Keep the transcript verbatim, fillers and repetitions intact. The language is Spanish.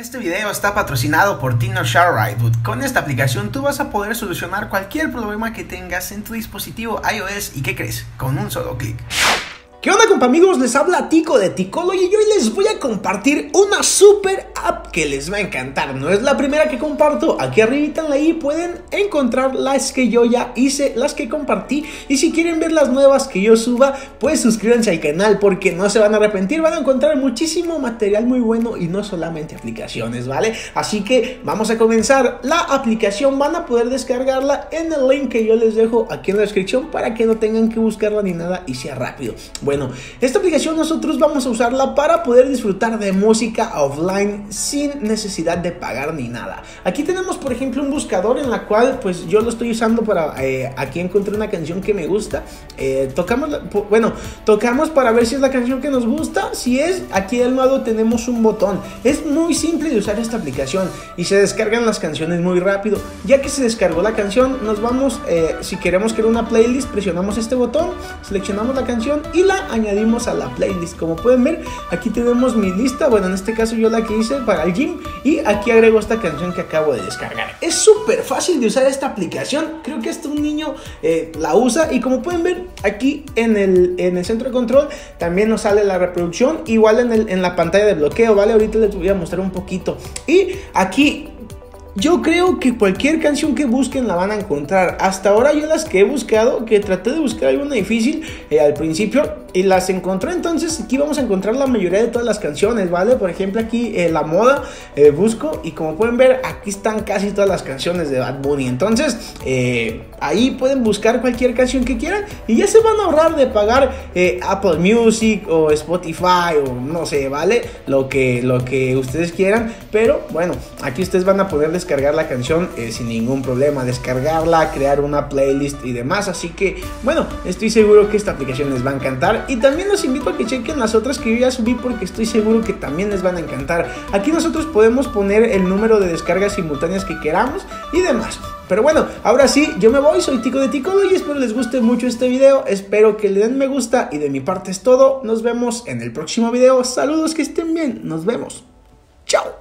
Este video está patrocinado por TinoShareRideBoot. Con esta aplicación tú vas a poder solucionar cualquier problema que tengas en tu dispositivo iOS y ¿qué crees? Con un solo clic. ¿Qué onda, compa amigos? Les habla Tico de Ticology y hoy les voy a compartir una super app que les va a encantar. No es la primera que comparto, aquí arribita ahí pueden encontrar las que yo ya hice, las que compartí. Y si quieren ver las nuevas que yo suba, pues suscríbanse al canal porque no se van a arrepentir. Van a encontrar muchísimo material muy bueno y no solamente aplicaciones, ¿vale? Así que vamos a comenzar. La aplicación van a poder descargarla en el link que yo les dejo aquí en la descripción para que no tengan que buscarla ni nada y sea rápido. Bueno, esta aplicación nosotros vamos a usarla para poder disfrutar de música offline sin necesidad de pagar ni nada. Aquí tenemos, por ejemplo, un buscador en la cual pues yo lo estoy usando para, eh, aquí encontré una canción que me gusta. Eh, tocamos, la, bueno, tocamos para ver si es la canción que nos gusta. Si es, aquí del lado tenemos un botón. Es muy simple de usar esta aplicación y se descargan las canciones muy rápido. Ya que se descargó la canción, nos vamos, eh, si queremos crear una playlist, presionamos este botón, seleccionamos la canción y la añadimos a la playlist. Como pueden ver, aquí tenemos mi lista. Bueno, en este caso yo la que hice para el gym y aquí agrego esta canción que acabo de descargar. Es súper fácil de usar esta aplicación. Creo que hasta un niño eh, la usa. Y como pueden ver, aquí en el, en el centro de control también nos sale la reproducción, igual en, el, en la pantalla de bloqueo, ¿vale? Ahorita les voy a mostrar un poquito. Y aquí yo creo que cualquier canción que busquen la van a encontrar. Hasta ahora yo las que he buscado, que traté de buscar alguna difícil eh, al principio y las encontré. Entonces aquí vamos a encontrar la mayoría de todas las canciones, ¿vale? Por ejemplo aquí eh, la moda, eh, busco y como pueden ver aquí están casi todas las canciones de Bad Bunny. Entonces eh, ahí pueden buscar cualquier canción que quieran y ya se van a ahorrar de pagar eh, Apple Music o Spotify o no sé, ¿vale? Lo que, lo que ustedes quieran. Pero bueno, aquí ustedes van a poder descargar la canción eh, sin ningún problema, descargarla, crear una playlist y demás. Así que bueno, estoy seguro que esta aplicación les va a encantar y también los invito a que chequen las otras que yo ya subí porque estoy seguro que también les van a encantar. Aquí nosotros podemos poner el número de descargas simultáneas que queramos y demás. Pero bueno, ahora sí, yo me voy, soy Tico de Ticology y espero les guste mucho este video, espero que le den me gusta y de mi parte es todo. Nos vemos en el próximo video, saludos, que estén bien, nos vemos, chao.